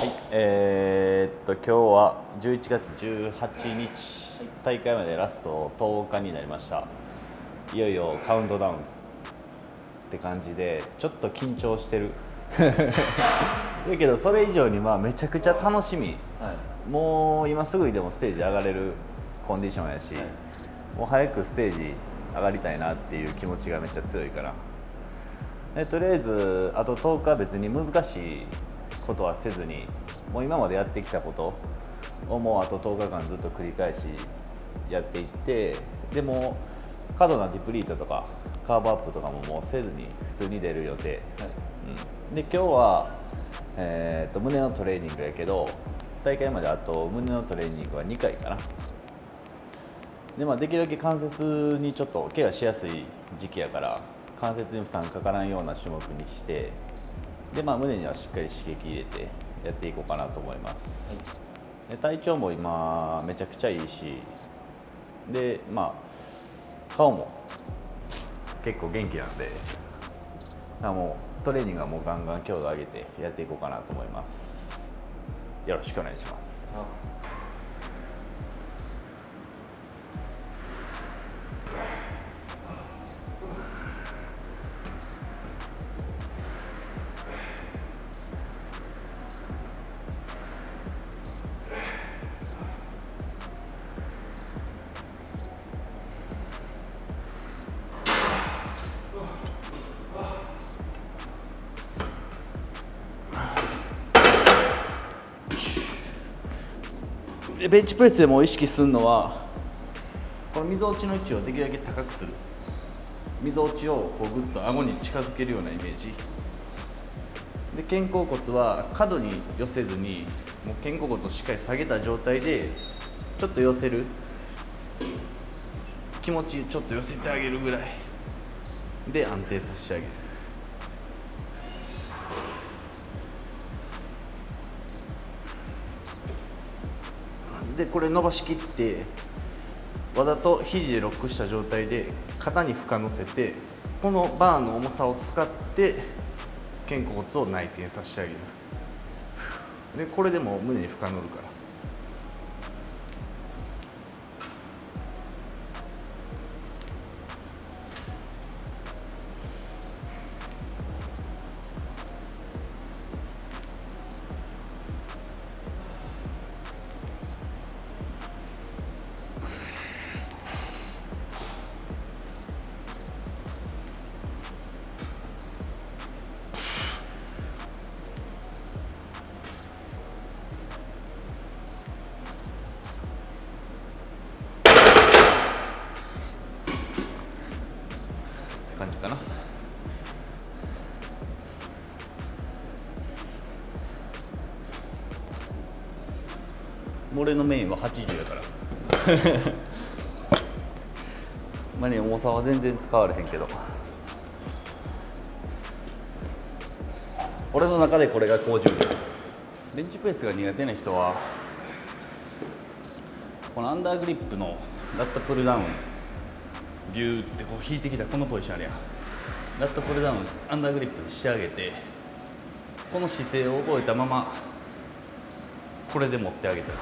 今日は11月18日大会までラスト10日になりました。いよいよカウントダウンって感じでちょっと緊張してるだけどそれ以上にめちゃくちゃ楽しみ、もう今すぐにでもステージ上がれるコンディションやし、もう早くステージ上がりたいなっていう気持ちがめっちゃ強いから、とりあえずあと10日別に難しいことはせずに、もう今までやってきたことをもうあと10日間ずっと繰り返しやっていって、でも過度なディプリートとかカーブアップとかももうせずに普通に出る予定、で今日は、胸のトレーニングやけど、大会まであと胸のトレーニングは2回かな。で、できるだけ関節にちょっと怪我しやすい時期やから関節に負担かからんような種目にして、で、胸にはしっかり刺激入れてやっていこうかなと思います、で体調も今めちゃくちゃいいし、で顔も結構元気なんで、もうトレーニングはもうガンガン強度上げてやっていこうかなと思います。よろしくお願いします。ベンチプレスでも意識するのは、このみぞおちの位置をできるだけ高くする。みぞおちをこうグッと顎に近づけるようなイメージで、肩甲骨は過度に寄せずに、もう肩甲骨をしっかり下げた状態でちょっと寄せる、気持ちちょっと寄せてあげるぐらいで安定させてあげる。でこれ伸ばしきって、わざと肘でロックした状態で肩に負荷乗せて、このバーの重さを使って肩甲骨を内転させてあげる。でこれでも胸に負荷乗るから。感じかな。俺のメインは80やから重さは全然使われへんけど、俺の中でこれが高重量。ベンチプレスが苦手な人はこのアンダーグリップのラットプルダウンビューってこう引いてきたこのポジションあるやん。ラットプルダウンアンダーグリップにしてあげて、この姿勢を覚えたままこれで持ってあげたら、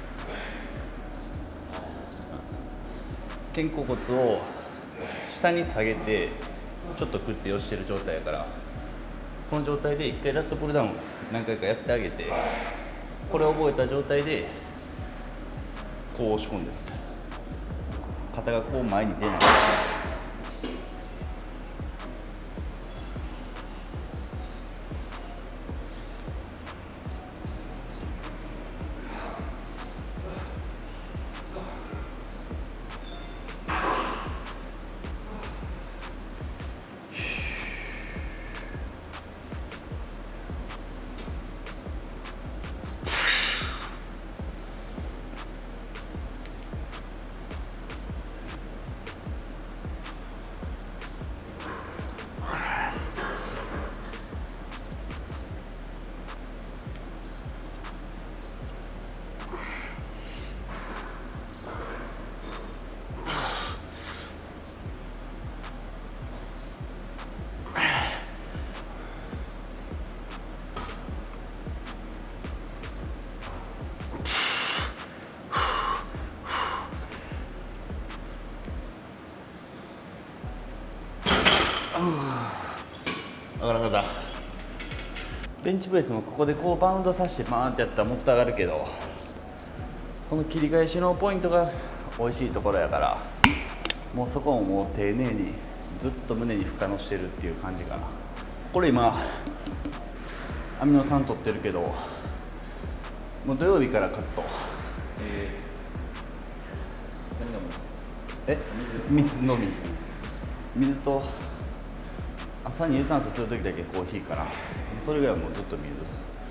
肩甲骨を下に下げてちょっとクッて寄してる状態やから、この状態で一回ラットプルダウン何回かやってあげて、これを覚えた状態でこう押し込んでる。肩がこう前に出ない。 ベンチプレスもここでこうバウンドさせてバーンってやったらもっと上がるけど、この切り返しのポイントが美味しいところやから、もうそこをもう丁寧にずっと胸に負荷のしてるっていう感じかな。これ今アミノ酸取ってるけど、もう土曜日からカット。水飲み、水と朝に有酸素する時だけコーヒーかな。それぐらいはもうずっと水。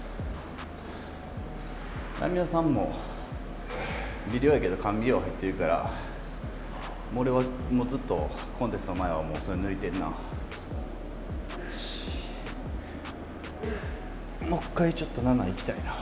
アミノ酸も微量やけど甘味料入ってるから、もう俺はもうずっとコンテストの前はもうそれ抜いてんな。もう一回ちょっと7行きたいな。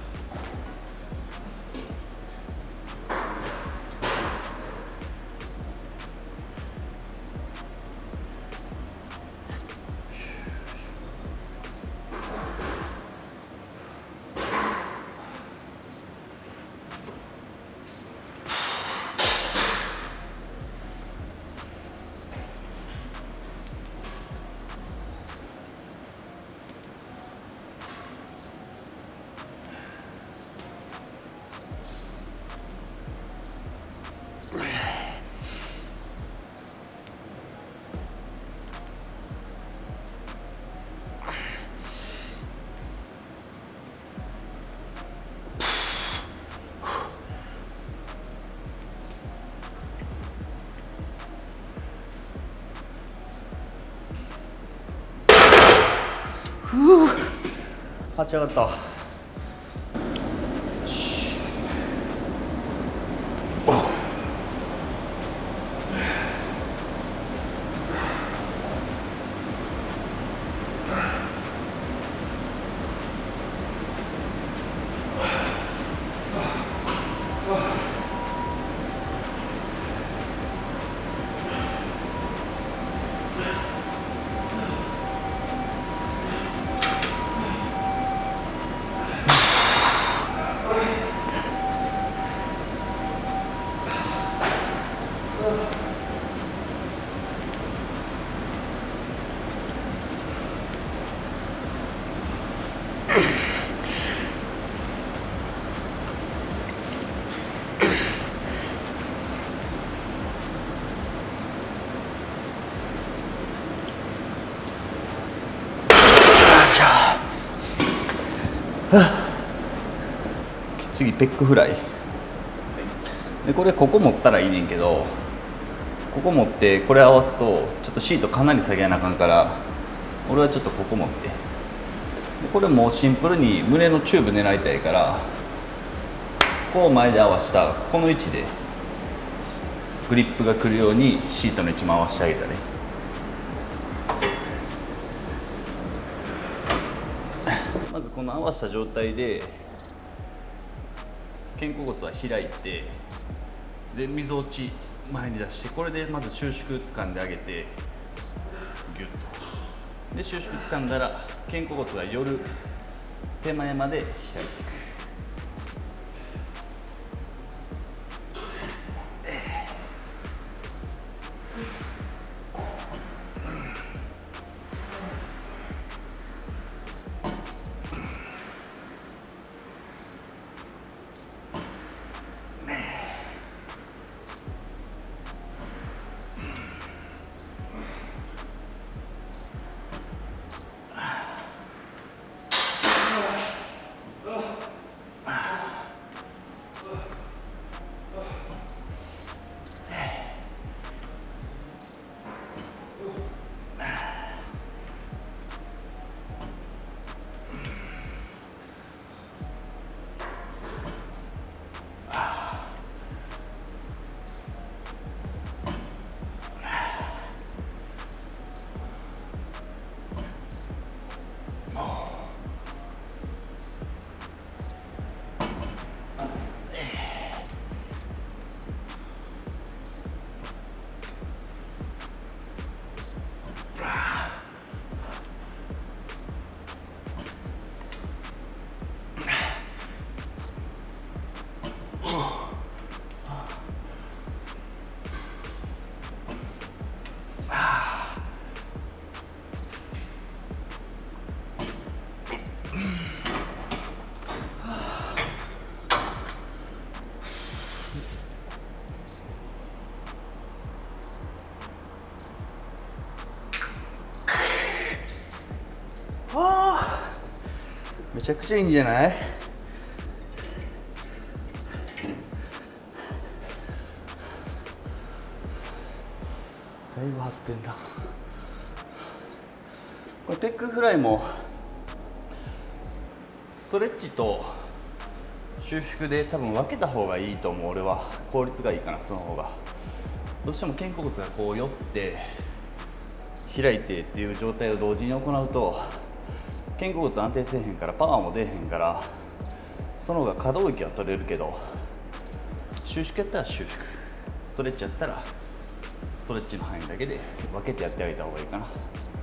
立ち上がった。次ペックフライで、これここ持ったらいいねんけど、ここ持ってこれ合わすとちょっとシートかなり下げなあかんから、俺はちょっとここ持って、でこれもうシンプルに胸のチューブ狙いたいから、こう前で合わしたこの位置でグリップがくるようにシートの位置も合わせてあげたね。まずこの合わせた状態で肩甲骨は開いて、でみぞおち前に出して、これでまず収縮掴んであげてギュッと、で収縮掴んだら肩甲骨が寄る手前まで開いていく。 ちゃくちゃいいんじゃない？だいぶ張ってんだ。これペックフライもストレッチと収縮で多分分けた方がいいと思う。俺は効率がいいかな、その方が。どうしても肩甲骨がこう寄って開いてっていう状態を同時に行うと肩甲骨安定せえへんからパワーも出えへんから、その方が可動域は取れるけど、収縮やったら収縮、ストレッチやったらストレッチの範囲だけで分けてやってあげた方がいいかな。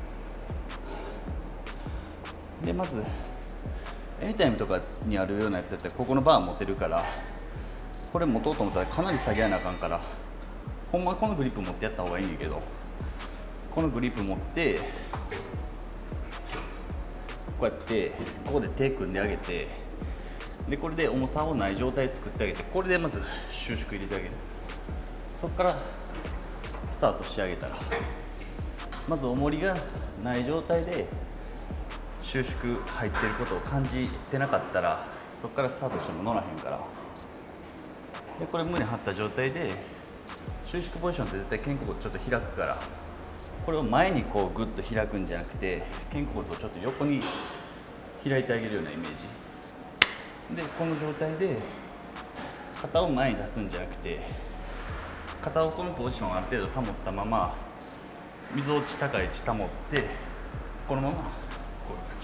でまずエニタイムとかにあるようなやつやったらここのバー持てるから、これ持とうと思ったらかなり下げやなあかんから、ほんまはこのグリップ持ってやった方がいいんだけど、このグリップ持ってこうやってここで手組んであげて、でこれで重さをない状態作ってあげて、これでまず収縮入れてあげる。そこからスタートしてあげたら、まず重りがない状態で収縮入ってることを感じてなかったら、そこからスタートしても乗らへんから。でこれ胸張った状態で収縮ポジションって絶対肩甲骨ちょっと開くから、これを前にこうグッと開くんじゃなくて、肩甲骨をちょっと横に開いてあげるようなイメージで、この状態で肩を前に出すんじゃなくて、肩をこのポジションをある程度保ったまま、みぞおち高い位置保って、このままこういう感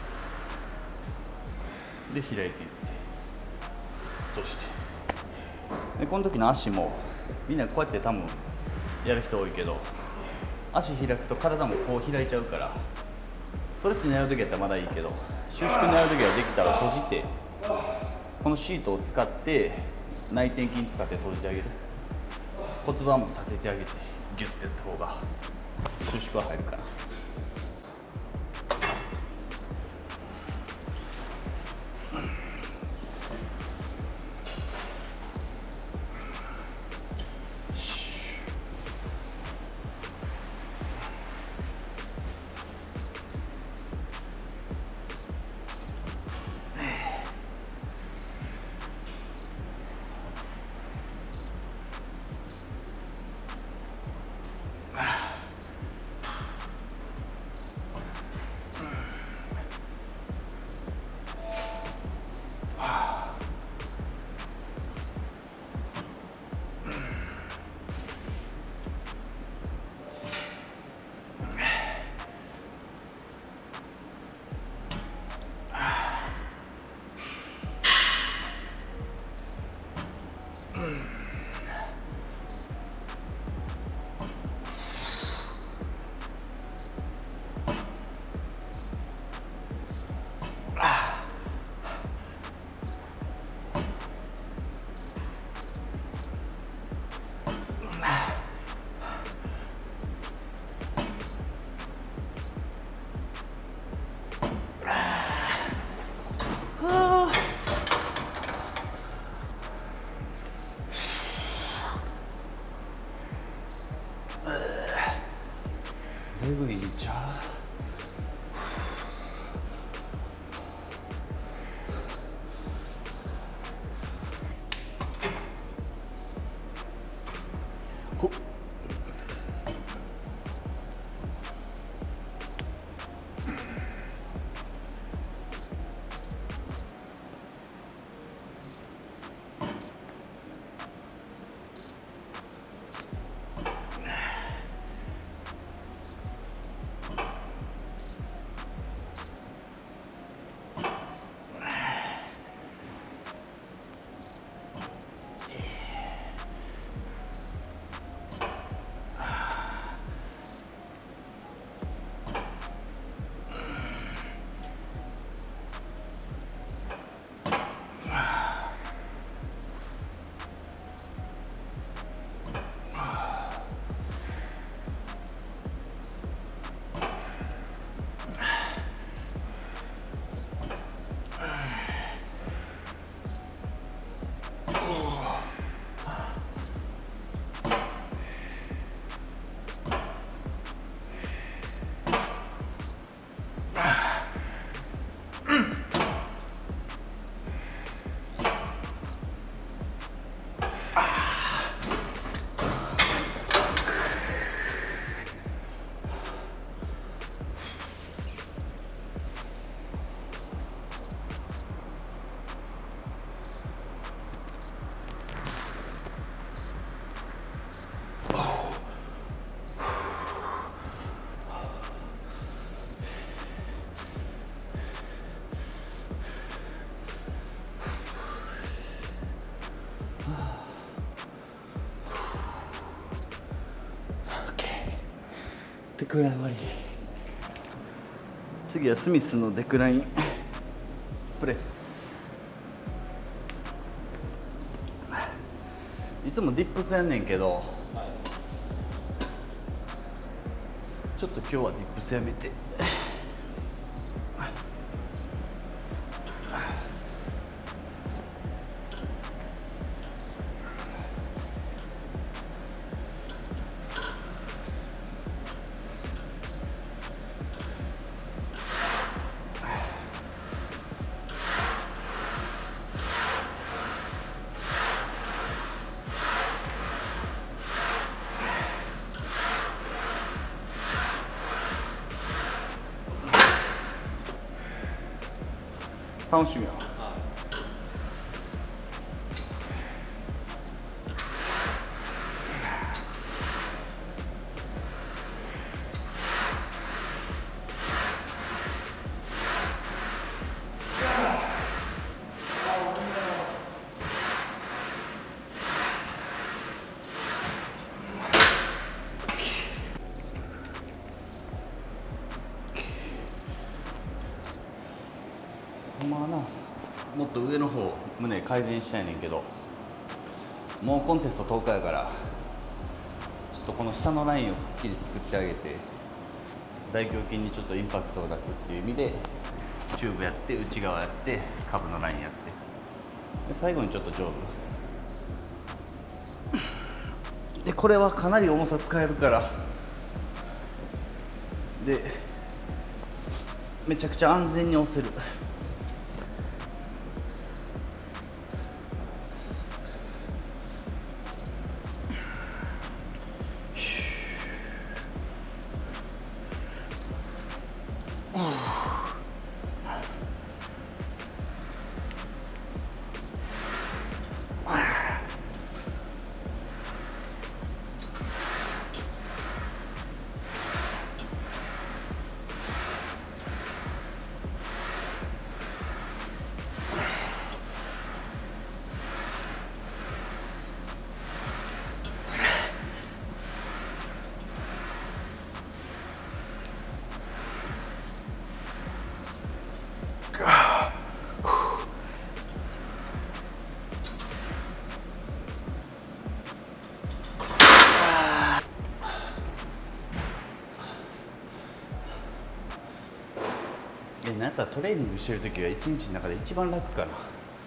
じで開いていって閉じて、でこの時の足もみんなこうやって多分やる人多いけど、足開くと体もこう開いちゃうから、ストレッチ狙う時やったらまだいいけど、収縮狙う時はできたら閉じて、このシートを使って内転筋使って閉じてあげる。骨盤も立ててあげてギュッてやった方が収縮は入るから。 デクライン割り。次はスミスのデクラインプレス。いつもディップスやんねんけど、ちょっと今日はディップスやめて。楽しみや。まあな、もっと上の方胸改善したいねんけど、もうコンテスト10日やから、ちょっとこの下のラインをくっきり作ってあげて、大胸筋にちょっとインパクトを出すっていう意味でチューブやって、内側やって、下部のラインやって、で最後にちょっと上部で、これはかなり重さ使えるから、でめちゃくちゃ安全に押せる。なんやったらトレーニングしてる時は一日の中で一番楽かな。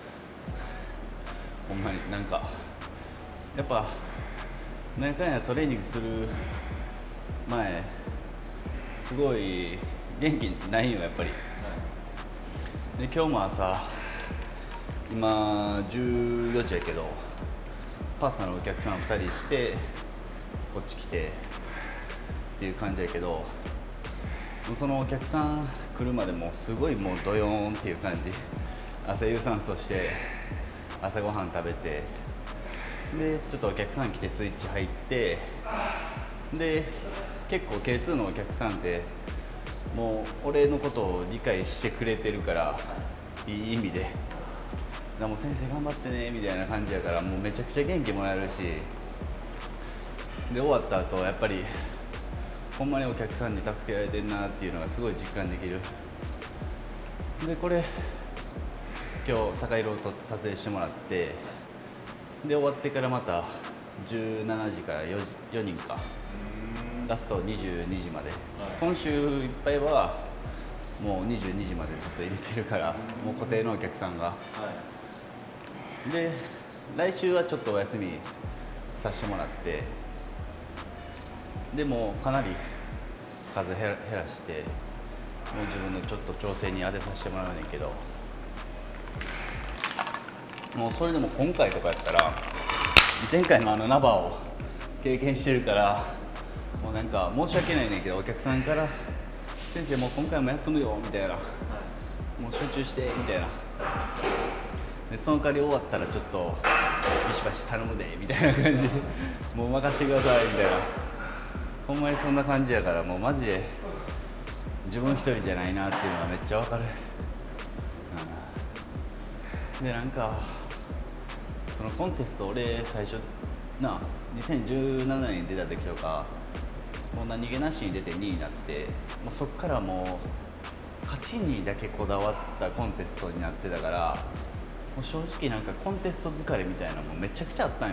ほんまになんかやっぱ何回やトレーニングする前すごい元気ないよやっぱり。で今日も朝今14時やけどパーソナルお客さん2人してこっち来てっていう感じやけど、そのお客さん来るまでもすごいもうドヨーンっていう感じ。朝有酸素して朝ごはん食べて、でちょっとお客さん来てスイッチ入って、で結構 K2 のお客さんってもう俺のことを理解してくれてるから、いい意味で「もう先生頑張ってね」みたいな感じやから、もうめちゃくちゃ元気もらえるし、で終わった後やっぱりほんまにお客さんに助けられてんなっていうのがすごい実感できる。でこれ今日坂色と撮影してもらって、で終わってからまた17時から 4人かラスト22時まで、今週いっぱいはもう22時までずっと入れてるから、もう固定のお客さんが、で来週はちょっとお休みさせてもらって、でもかなり数減らして、もう自分のちょっと調整に当てさせてもらうねんけど、もうそれでも今回とかやったら前回のナバーを経験してるから、もうなんか申し訳ないねんけど、お客さんから「先生もう今回も休むよ」みたいな、もう集中してみたいな、でその代わり終わったらちょっとビシバシ頼むでみたいな感じでもう任せてくださいみたいな、ほんまにそんな感じやから、もうマジで自分一人じゃないなっていうのがめっちゃわかる。でなんかそのコンテスト俺最初な2017年に出た時とかもう何気なしに出て2位になって、もうそっからもう勝ちにだけこだわったコンテストになってたから、もう正直なんかコンテスト疲れみたいなのもめちゃくちゃあったんよ。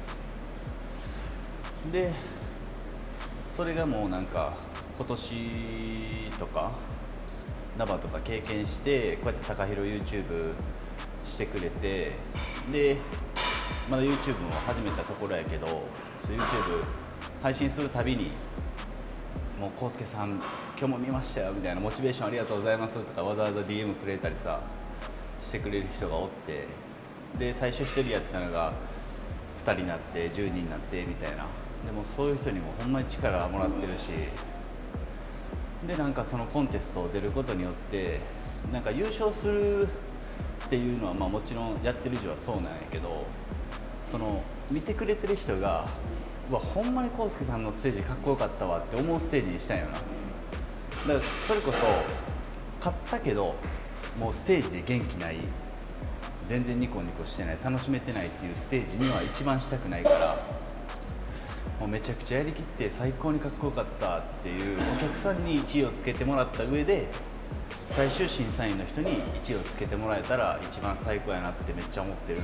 でそれがもうなんか今年とかナバとか経験して、こうやって高弘 YouTube してくれて、でまだ YouTube も始めたところやけど、そう YouTube 配信するたびにもう康介さん今日も見ましたよみたいな、モチベーションありがとうございますとかわざわざ DM くれたりさしてくれる人がおって、で最初1人やったのが2人になって10人になってみたいな、でもそういう人にもほんまに力もらってるし、でなんかそのコンテストを出ることによってなんか優勝するっていうのはまあもちろんやってる以上はそうなんやけど、その見てくれてる人がうわほんまに康介さんのステージかっこよかったわって思うステージにしたんよな。だからそれこそ勝ったけどもうステージで元気ない、全然ニコニコしてない、楽しめてないっていうステージには一番したくないから、もうめちゃくちゃやりきって最高にかっこよかったっていうお客さんに1位をつけてもらった上で、最終審査員の人に1位をつけてもらえたら一番最高やなってめっちゃ思ってる。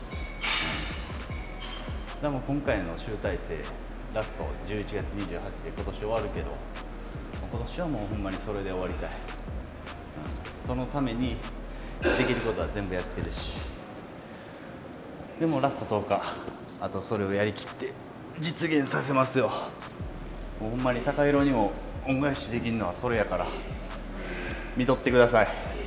でも今回の集大成ラスト11月28で今年終わるけど、今年はもうほんまにそれで終わりたい、そのためにできることは全部やってるし、でもラスト10日あとそれをやりきって実現させますよ。もうほんまに高弘にも恩返しできるのはそれやから見とってください。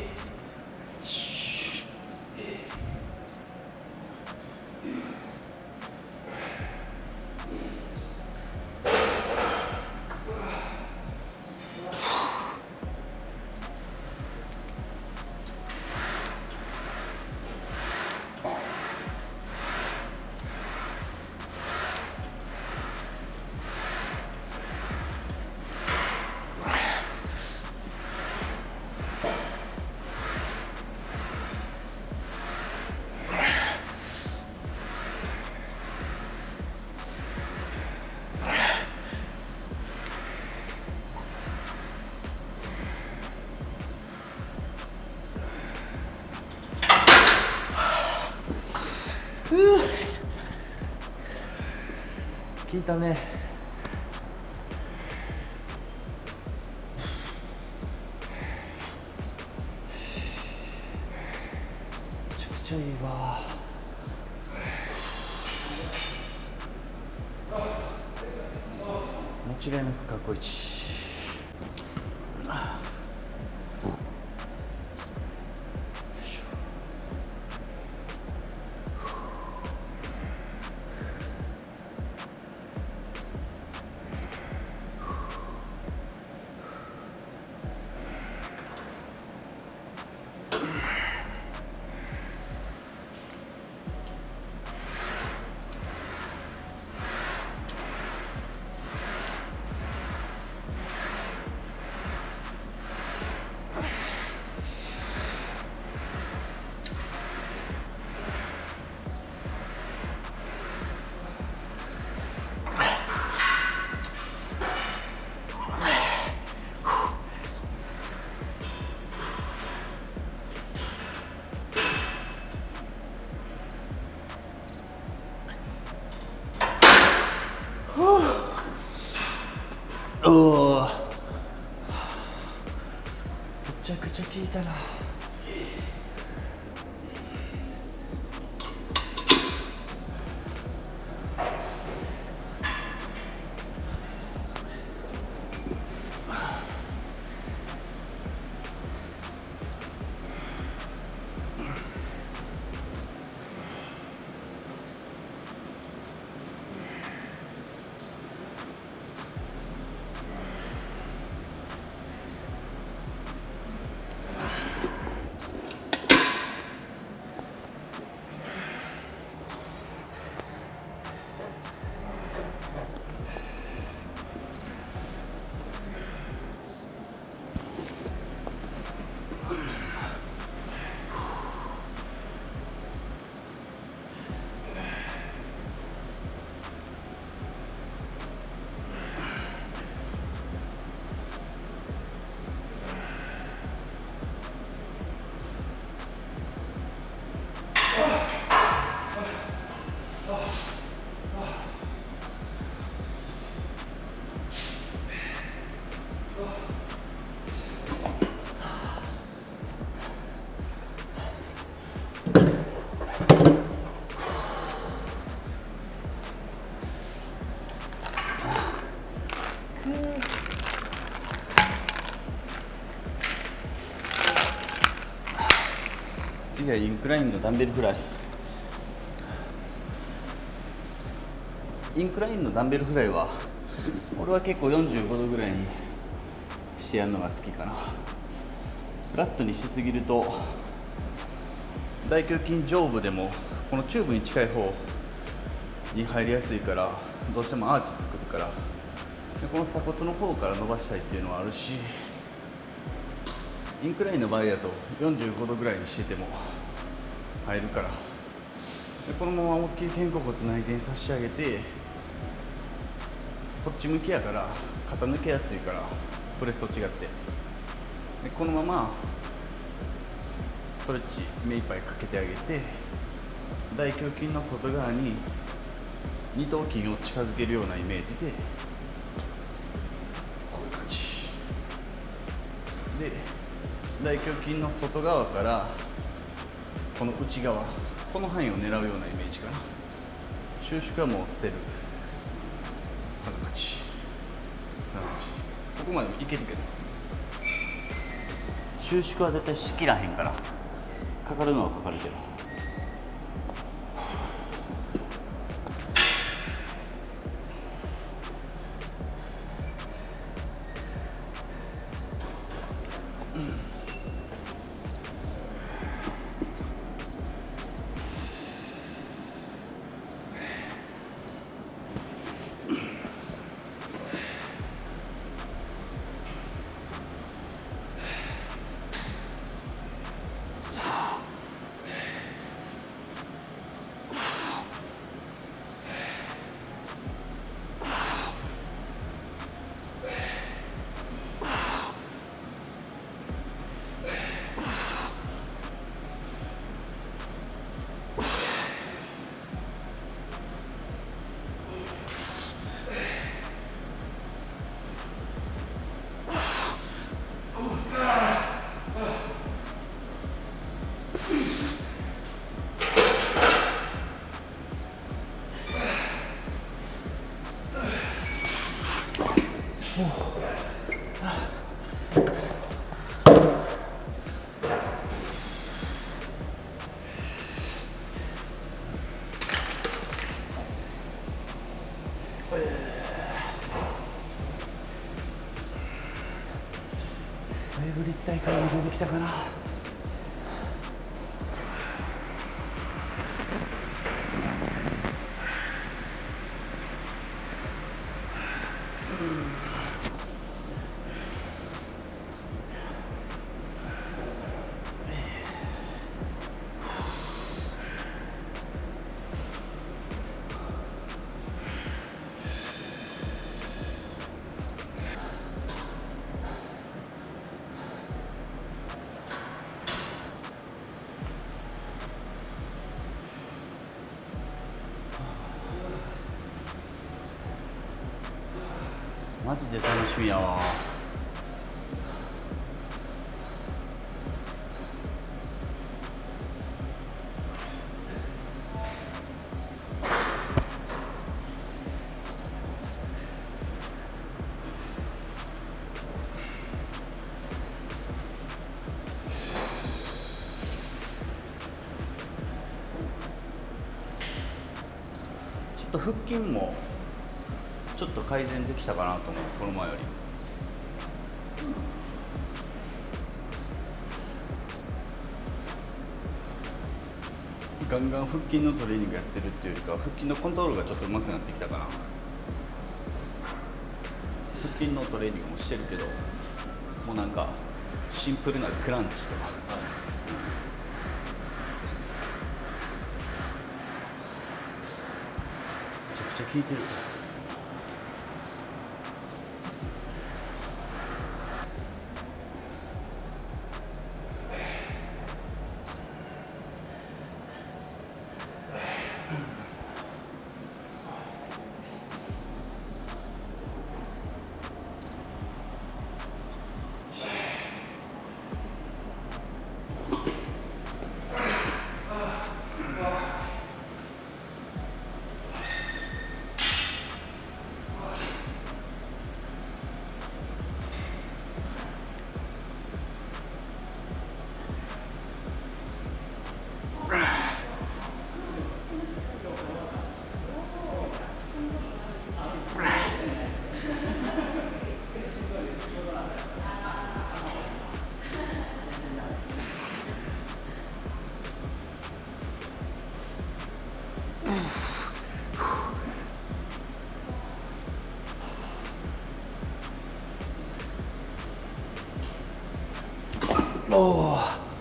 聞いたね。めちゃくちゃいいわ。間違いなく過去一。 インクラインのダンベルフライ。インクラインのダンベルフライは俺は結構45度ぐらいにしてやるのが好きかな。フラットにしすぎると大胸筋上部でもこのチューブに近い方に入りやすいから、どうしてもアーチ作るから、でこの鎖骨の方から伸ばしたいっていうのはあるし、インクラインの場合だと45度ぐらいにしてても入るから、でこのまま思いっきり肩甲骨内転差し上げて、こっち向きやから肩抜けやすいから、プレスと違って、でこのままストレッチ目いっぱいかけてあげて、大胸筋の外側に二頭筋を近づけるようなイメージで、こういう感じで、大胸筋の外側からこの内側、この範囲を狙うようなイメージかな。収縮はもう捨てる。こんな感じ、こんな感じ。ここまでもいけるけど、収縮は絶対しきらへんから、かかるのはかかるけど。だいぶ立体感が出てきたかな。マジで楽しみやわ。ちょっと腹筋もちょっと改善できたかなと思う、この前より。ガンガン腹筋のトレーニングやってるっていうよりかは、腹筋のコントロールがちょっと上手くなってきたかな。腹筋のトレーニングもしてるけど、もうなんかシンプルなクランチとか、めちゃくちゃ効いてる。 おお。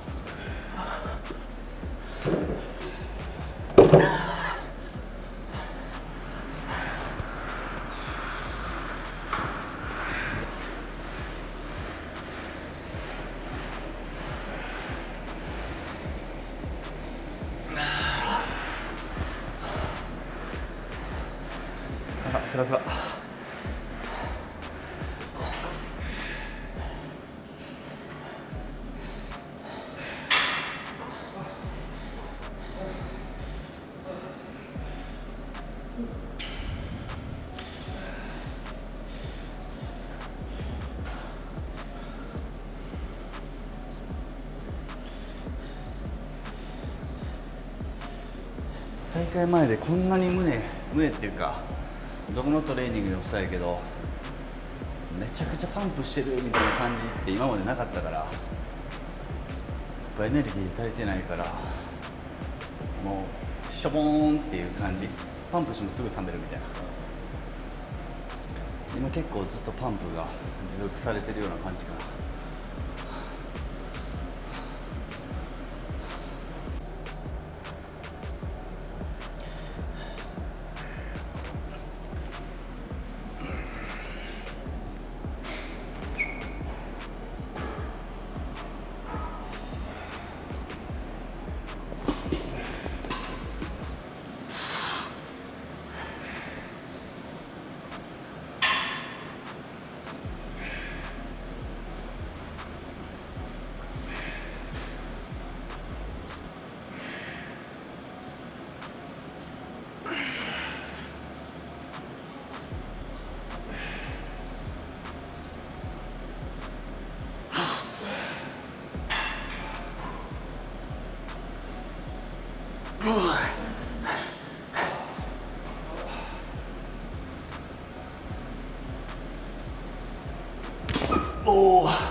フラフラ。大会前でこんなに胸っていうかどこのトレーニングでもそうやけどめちゃくちゃパンプしてるみたいな感じって今までなかったから、やっぱエネルギー足りてないからもうしょぼーんっていう感じ、パンプしてもすぐ冷めるみたいな。今結構ずっとパンプが持続されてるような感じかな。おお。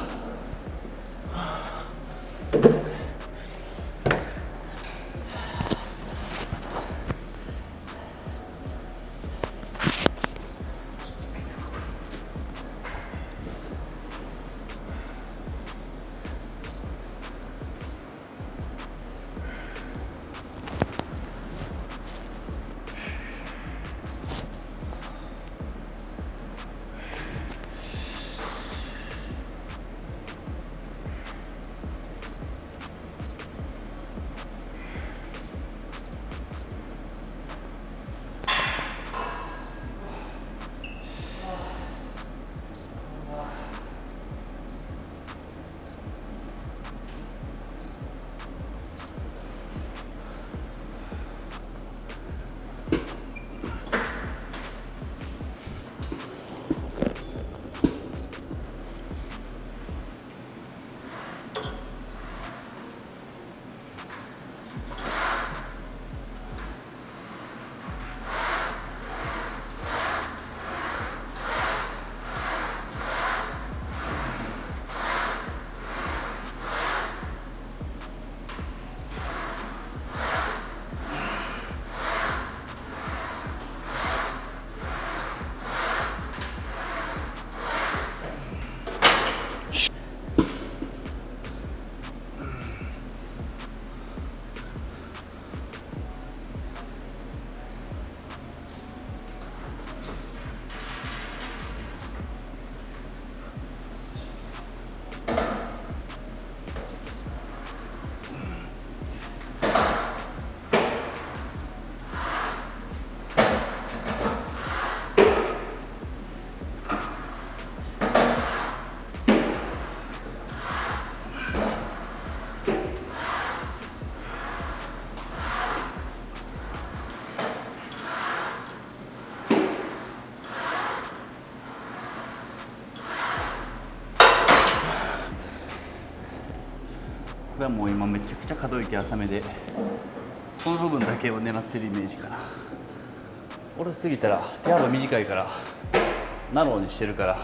これはもう今めちゃくちゃ可動域浅めでこの部分だけを狙ってるイメージかな。下ろしすぎたら手幅短いからナローにしてるから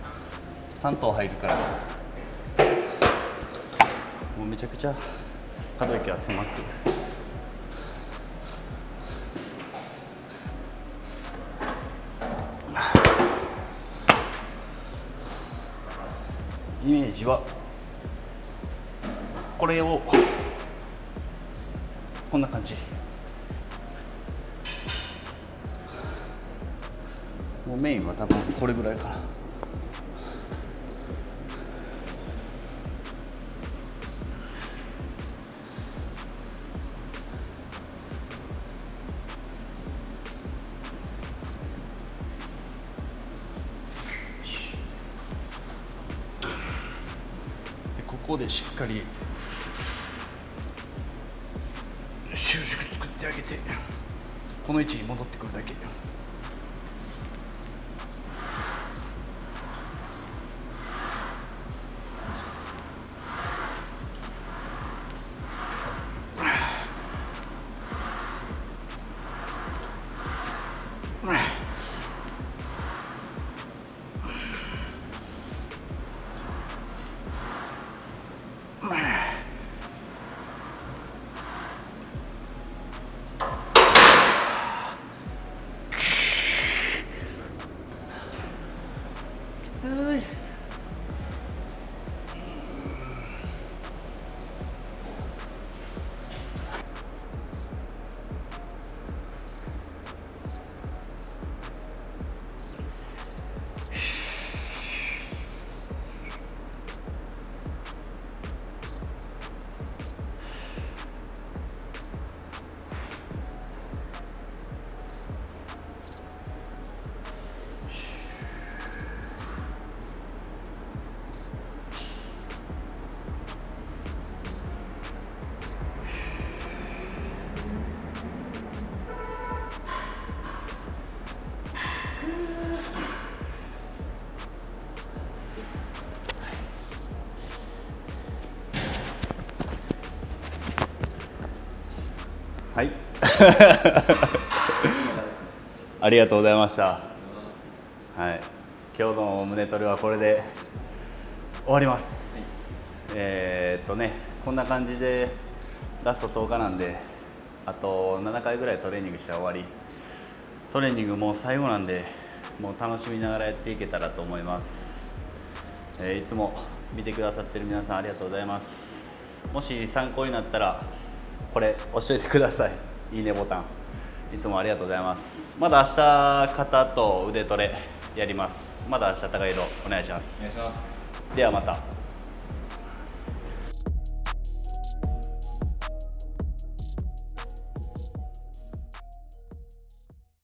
3頭入るからもうめちゃくちゃ可動域は狭くジはこれをこんな感じ、もうメインは多分これぐらいかな。ここでしっかり収縮作ってあげて、この位置に戻ってくるだけ。きつい。 はい。ありがとうございました。はい。今日の胸トレはこれで終わります。こんな感じでラスト10日なんで、あと7回ぐらいトレーニングしたら終わり。トレーニングもう最後なんで、もう楽しみながらやっていけたらと思います。いつも見てくださってる皆さんありがとうございます。もし参考になったらこれ押しといてください。いいねボタン。いつもありがとうございます。まだ明日肩と腕トレやります。まだ明日高い色お願いします。 お願いします。 ではまた。